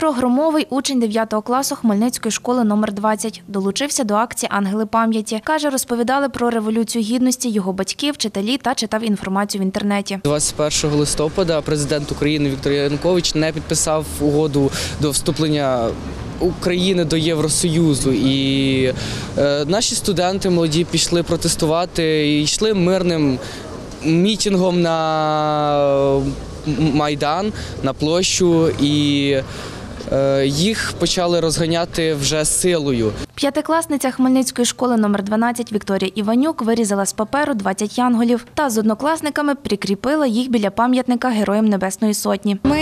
Дмитро Громовий – учень 9 класу Хмельницької школи номер 20. Долучився до акції «Ангели пам'яті». Каже, розповідали про Революцію Гідності його батьки, вчителі та читав інформацію в інтернеті. 21 листопада президент України Віктор Янукович не підписав угоду до вступлення України до Євросоюзу. І наші студенти молоді пішли протестувати і йшли мирним мітингом на Майдан, на площу, і їх почали розганяти вже силою. П'ятикласниця Хмельницької школи номер 12 Вікторія Іванюк вирізала з паперу 20 янголів та з однокласниками прикріпила їх біля пам'ятника Героям Небесної Сотні. Ми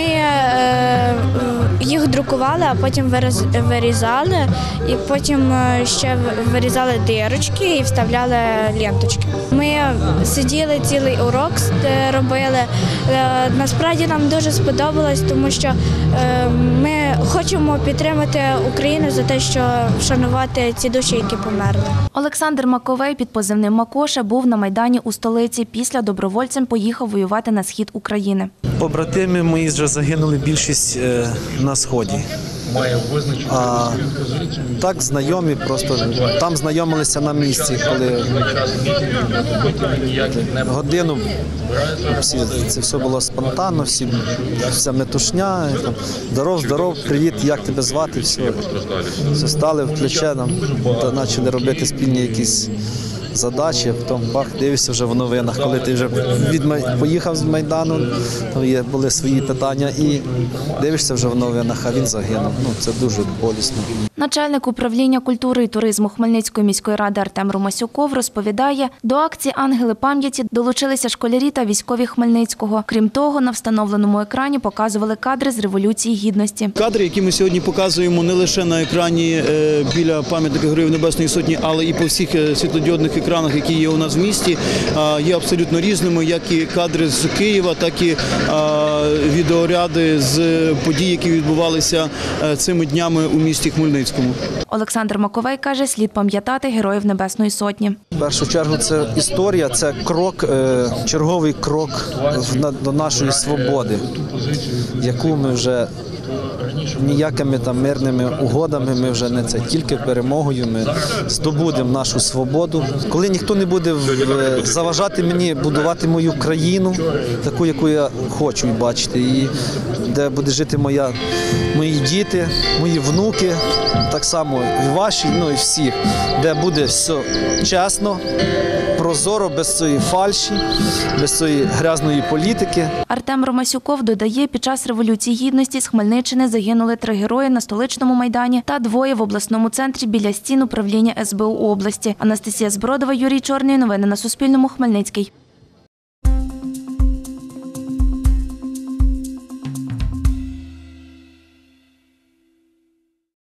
їх друкували, а потім вирізали, і потім ще вирізали дирочки і вставляли ленточки. Ми сиділи, цілий урок робили. Насправді нам дуже сподобалось, тому що ми хочемо підтримати Україну за те, що вшанувати ці душі, які померли. Олександр Маковей під позивним «Макоша» був на Майдані у столиці. Після добровольцем поїхав воювати на схід України. Побратими мої вже загинули більшість на Сході. А так знайомі, просто там знайомилися на місці, коли годину це все було спонтанно, вся метушня, здоров, привіт, як тебе звати, все стали в плече нам та почали робити спільні якісь задачі, а потім дивишся вже в новинах, коли ти вже поїхав з Майдану, там були свої питання, і дивишся вже в новинах, а він загинув. Це дуже болісно. Начальник управління культури і туризму Хмельницької міської ради Артем Ромасюков розповідає, до акції «Ангели пам'яті» долучилися школярі та військові Хмельницького. Крім того, на встановленому екрані показували кадри з Революції Гідності. Кадри, які ми сьогодні показуємо не лише на екрані біля пам'ятника Героїв Небесної Сотні, але і по всіх світлодіодних екранах, які є у нас в місті, є абсолютно різними, як і кадри з Києва, так і відеоряди з подій, які відбувалися цими днями у місті Хмельницькому. Олександр Маковей каже, слід пам'ятати Героїв Небесної Сотні. В першу чергу це історія, це крок, черговий крок до нашої свободи, яку ми вже ніякими там мирними угодами, ми вже не це, тільки перемогою ми здобудемо нашу свободу. Коли ніхто не буде заважати мені будувати мою країну, таку, яку я хочу бачити, і де буде жити мої діти, мої внуки, так само і ваші, і всіх, де буде все чесно, прозоро, без цієї фальші, без цієї грязної політики. Артем Ромасюков додає, під час Революції Гідності з Хмельниччини загинули 3 герої на столичному Майдані та 2 в обласному центрі біля стін управління СБУ області. Анастасія Збродова, Юрій Чорний. Новини на Суспільному. Хмельницький.